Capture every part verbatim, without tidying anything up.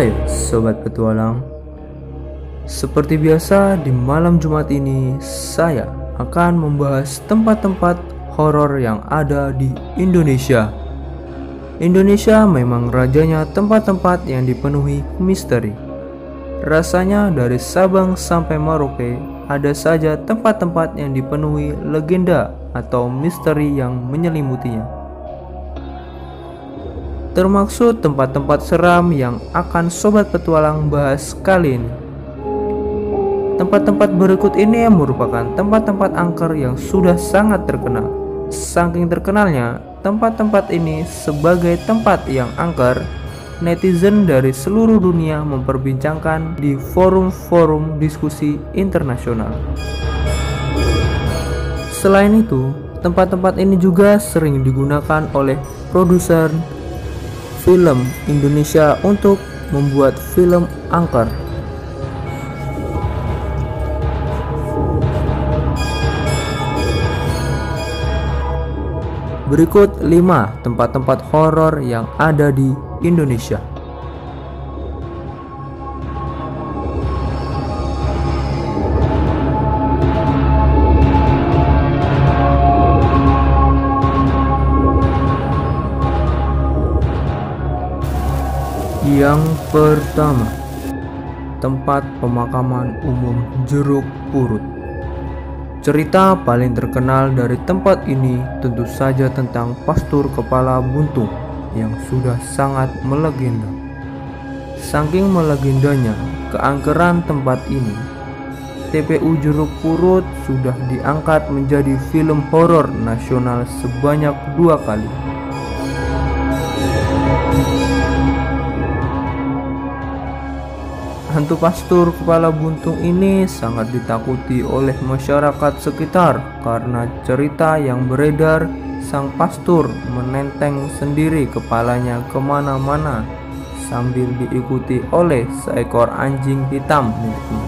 Hai Sobat Petualang. Seperti biasa di malam Jumat ini saya akan membahas tempat-tempat horor yang ada di Indonesia. Indonesia memang rajanya tempat-tempat yang dipenuhi misteri. Rasanya dari Sabang sampai Merauke ada saja tempat-tempat yang dipenuhi legenda atau misteri yang menyelimutinya. Termaksud tempat-tempat seram yang akan Sobat Petualang bahas kali ini. Tempat-tempat berikut ini merupakan tempat-tempat angker yang sudah sangat terkenal. Saking terkenalnya, tempat-tempat ini sebagai tempat yang angker, netizen dari seluruh dunia memperbincangkan di forum-forum diskusi internasional. Selain itu, tempat-tempat ini juga sering digunakan oleh produser film Indonesia untuk membuat film angker. Berikut lima tempat-tempat horor yang ada di Indonesia. Yang pertama, tempat pemakaman umum Jeruk Purut. Cerita paling terkenal dari tempat ini tentu saja tentang pastur kepala buntung yang sudah sangat melegenda. Saking melegendanya keangkeran tempat ini, T P U Jeruk Purut sudah diangkat menjadi film horor nasional sebanyak dua kali. Hantu pastur kepala buntung ini sangat ditakuti oleh masyarakat sekitar karena cerita yang beredar sang pastur menenteng sendiri kepalanya kemana-mana sambil diikuti oleh seekor anjing hitam miliknya.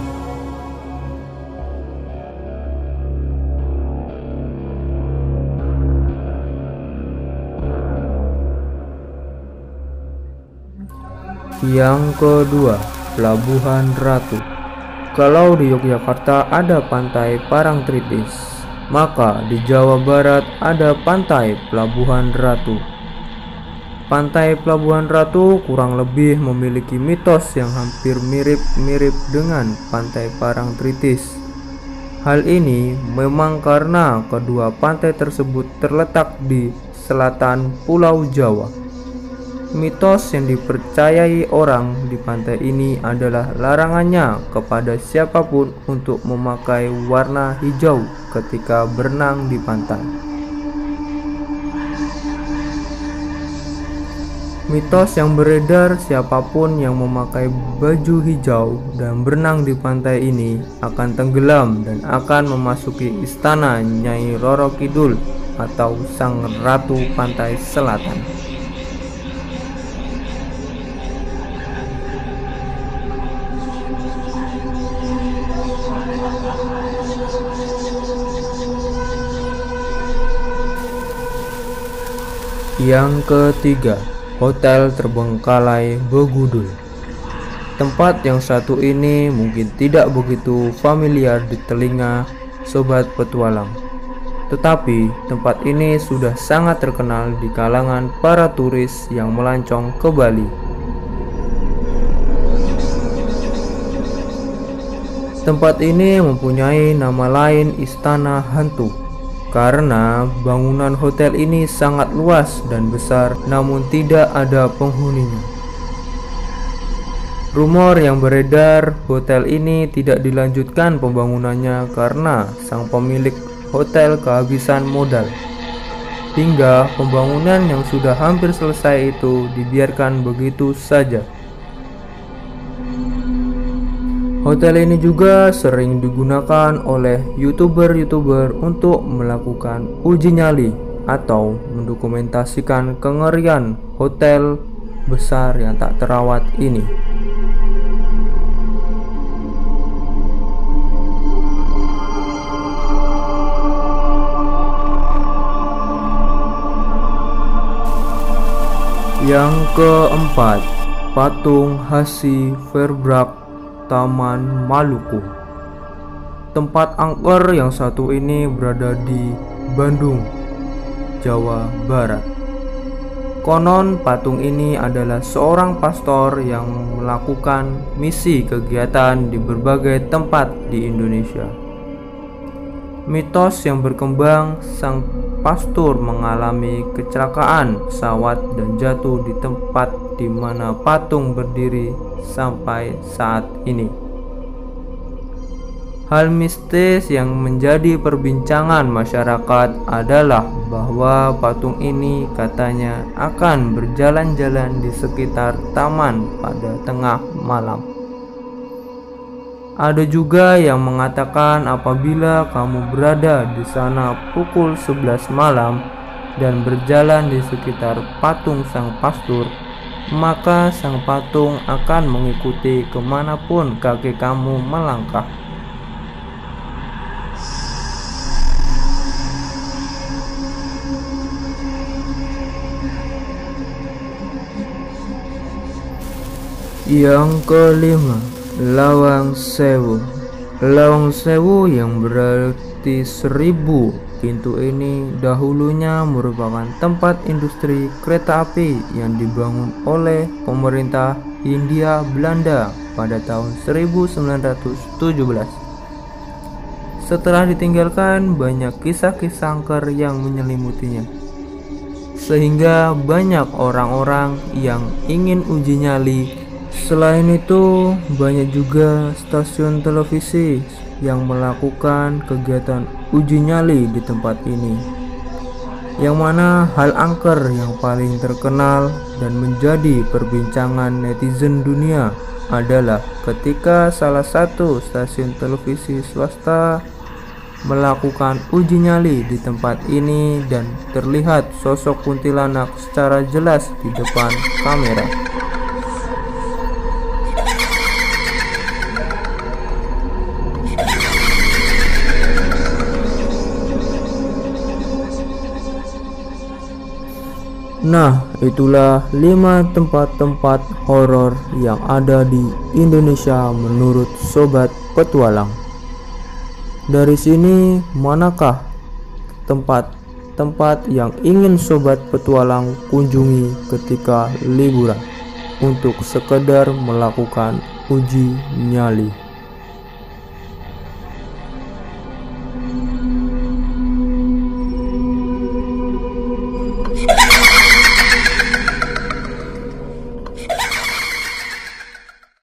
Yang kedua, Pelabuhan Ratu. Kalau di Yogyakarta ada pantai Parangtritis, maka di Jawa Barat ada pantai Pelabuhan Ratu. Pantai Pelabuhan Ratu kurang lebih memiliki mitos yang hampir mirip-mirip dengan pantai Parangtritis. Hal ini memang karena kedua pantai tersebut terletak di selatan Pulau Jawa. Mitos yang dipercayai orang di pantai ini adalah larangannya kepada siapapun untuk memakai warna hijau ketika berenang di pantai. Mitos yang beredar siapapun yang memakai baju hijau dan berenang di pantai ini akan tenggelam dan akan memasuki istana Nyai Roro Kidul atau Sang Ratu Pantai Selatan. Yang ketiga, Hotel Terbengkalai Begudul. Tempat yang satu ini mungkin tidak begitu familiar di telinga Sobat Petualang. Tetapi tempat ini sudah sangat terkenal di kalangan para turis yang melancong ke Bali. Tempat ini mempunyai nama lain Istana Hantu, karena bangunan hotel ini sangat luas dan besar namun tidak ada penghuninya. Rumor yang beredar hotel ini tidak dilanjutkan pembangunannya karena sang pemilik hotel kehabisan modal, hingga pembangunan yang sudah hampir selesai itu dibiarkan begitu saja. Hotel ini juga sering digunakan oleh youtuber-youtuber untuk melakukan uji nyali atau mendokumentasikan kengerian hotel besar yang tak terawat ini. Yang keempat, Patung Hasi Verbrak, Taman Maluku. Tempat angker yang satu ini berada di Bandung, Jawa Barat. Konon patung ini adalah seorang pastor yang melakukan misi kegiatan di berbagai tempat di Indonesia. Mitos yang berkembang, sang pastor mengalami kecelakaan pesawat dan jatuh di tempat di mana patung berdiri sampai saat ini. Hal mistis yang menjadi perbincangan masyarakat adalah bahwa patung ini katanya akan berjalan-jalan di sekitar taman pada tengah malam. Ada juga yang mengatakan apabila kamu berada di sana pukul sebelas malam dan berjalan di sekitar patung sang pastor, maka sang patung akan mengikuti kemanapun kaki kamu melangkah. Yang kelima, Lawang Sewu. Lawang Sewu yang berarti seribu pintu ini dahulunya merupakan tempat industri kereta api yang dibangun oleh pemerintah Hindia Belanda pada tahun seribu sembilan ratus tujuh belas. Setelah ditinggalkan, banyak kisah-kisah angker yang menyelimutinya, sehingga banyak orang-orang yang ingin uji nyali. Selain itu, banyak juga stasiun televisi yang melakukan kegiatan uji nyali di tempat ini. Yang mana hal angker yang paling terkenal dan menjadi perbincangan netizen dunia adalah ketika salah satu stasiun televisi swasta melakukan uji nyali di tempat ini dan terlihat sosok kuntilanak secara jelas di depan kamera. Nah, itulah lima tempat-tempat horor yang ada di Indonesia menurut Sobat Petualang. Dari sini, manakah tempat-tempat yang ingin Sobat Petualang kunjungi ketika liburan untuk sekedar melakukan uji nyali?